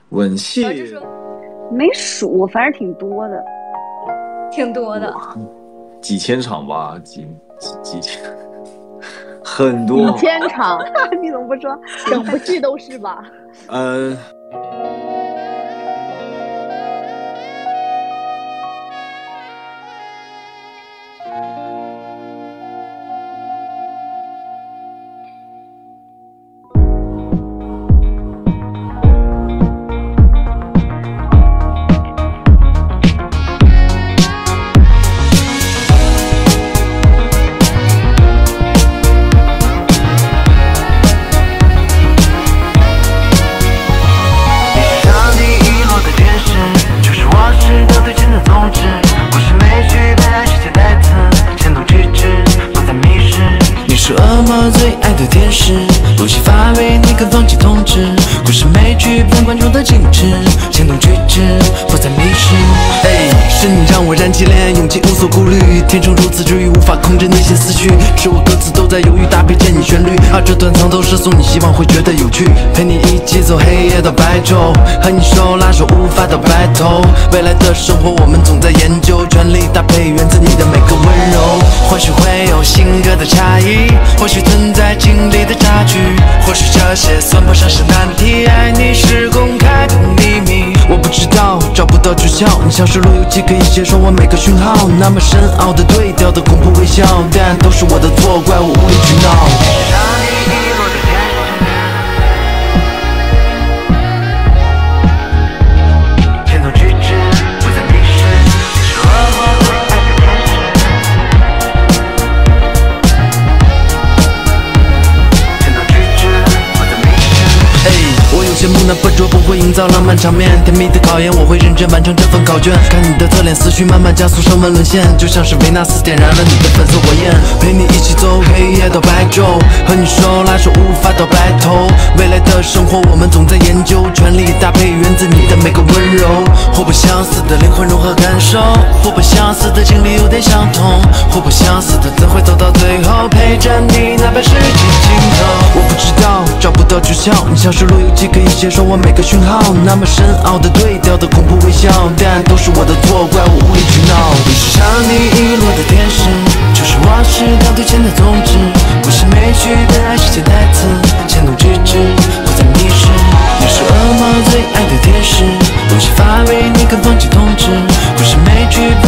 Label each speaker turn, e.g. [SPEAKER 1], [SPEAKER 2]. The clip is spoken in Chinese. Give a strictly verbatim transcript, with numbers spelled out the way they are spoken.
[SPEAKER 1] 吻戏
[SPEAKER 2] 没数，反正挺多的，
[SPEAKER 3] 挺多的，
[SPEAKER 1] 几千场吧，几几几千，很多。
[SPEAKER 4] 几千场，
[SPEAKER 2] 你怎么不说？
[SPEAKER 4] 整部剧都是吧？
[SPEAKER 1] 呃。
[SPEAKER 5] 最爱的电视，路西法为你肯放弃统治，故事美剧不观众的精致，牵动举止，不再迷失。哎，是你让我燃起脸，勇气无所顾虑，天生如此治愈，无法控制内心思绪，是我歌词都在犹豫，搭配着你旋律，啊，这段藏头诗送你，希望会觉得有趣，陪你一起走黑夜到白昼，和你手拉手无法到白头，未来的生活我们总在研究，全力搭配源自你的每个温柔，或许会有性格的差异，或许存在经历的差距，或许这些算不上是难题，爱你是公开的秘密，我不知道，找不到诀窍，你像是路由器，可以接收我每个讯号，那么深奥的对调的恐怖微笑，但都是我的错，怪我无理取闹。羡慕那笨拙不会营造浪漫场面，甜蜜的考验我会认真完成这份考卷，看你的侧脸思绪慢慢加速升温沦陷，就像是维纳斯点燃了你的粉色火焰，陪你一起走黑夜到白昼，和你手拉手无法到白头，未来的生活我们总在研究，全力搭配源自你的每个温柔，互不相似的灵魂融合感受，互不相似的经历有点相同，互不相似的怎会走到最后，陪着你哪怕世界尽头，我不知道，找不到诀窍，你像是路由器可以接收我每个讯号，那么深奥的对调的恐怖微笑，但都是我的错，怪我无理取闹。你是上帝遗落的天使，就是我是钢铁前的宗旨，故事美剧本爱是潜台词，牵动举止，不再迷失。你是恶魔最爱的天使，路西法为你肯放弃统治，故事美剧。